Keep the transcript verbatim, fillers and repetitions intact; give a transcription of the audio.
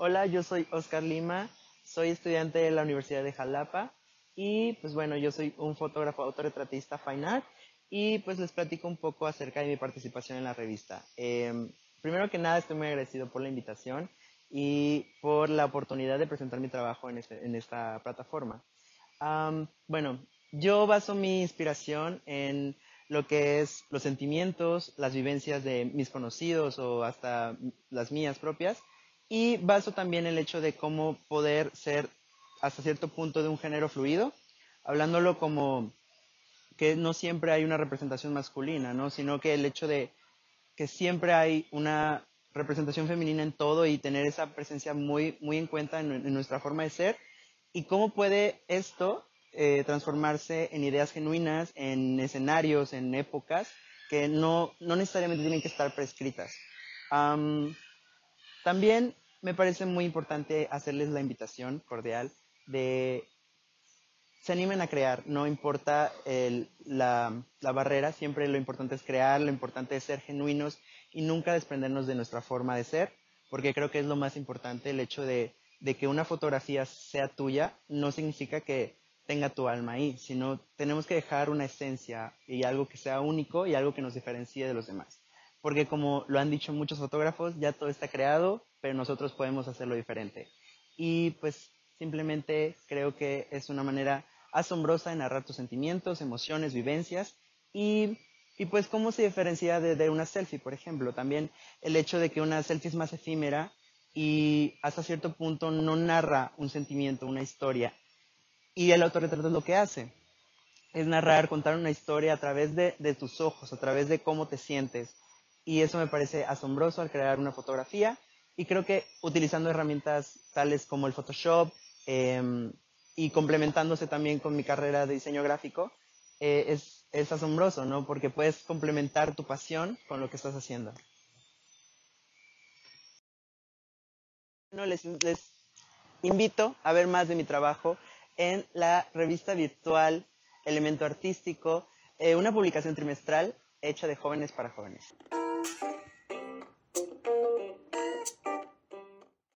Hola, yo soy Oscar Lima, soy estudiante de la Universidad de Jalapa y pues bueno, yo soy un fotógrafo autorretratista fine art y pues les platico un poco acerca de mi participación en la revista. Eh, primero que nada estoy muy agradecido por la invitación y por la oportunidad de presentar mi trabajo en, este, en esta plataforma. Um, bueno, yo baso mi inspiración en lo que es los sentimientos, las vivencias de mis conocidos o hasta las mías propias, y baso también el hecho de cómo poder ser hasta cierto punto de un género fluido, hablándolo como que no siempre hay una representación masculina, ¿no? Sino que el hecho de que siempre hay una representación femenina en todo y tener esa presencia muy, muy en cuenta en, en nuestra forma de ser y cómo puede esto eh, transformarse en ideas genuinas, en escenarios, en épocas que no, no necesariamente tienen que estar prescritas. Um, también me parece muy importante hacerles la invitación cordial de se animen a crear, no importa el, la, la barrera, siempre lo importante es crear, lo importante es ser genuinos y nunca desprendernos de nuestra forma de ser, porque creo que es lo más importante, el hecho de, de que una fotografía sea tuya no significa que tenga tu alma ahí, sino tenemos que dejar una esencia y algo que sea único y algo que nos diferencie de los demás. Porque como lo han dicho muchos fotógrafos, ya todo está creado, pero nosotros podemos hacerlo diferente. Y pues simplemente creo que es una manera asombrosa de narrar tus sentimientos, emociones, vivencias y, y pues cómo se diferencia de, de una selfie, por ejemplo. También el hecho de que una selfie es más efímera y hasta cierto punto no narra un sentimiento, una historia. Y el autorretrato es lo que hace. Es narrar, contar una historia a través de, de tus ojos, a través de cómo te sientes. Y eso me parece asombroso al crear una fotografía. Y creo que utilizando herramientas tales como el Photoshop eh, y complementándose también con mi carrera de diseño gráfico, eh, es, es asombroso, ¿no? Porque puedes complementar tu pasión con lo que estás haciendo. Bueno, les, les invito a ver más de mi trabajo en la revista virtual Elemento Artístico, eh, una publicación trimestral hecha de jóvenes para jóvenes.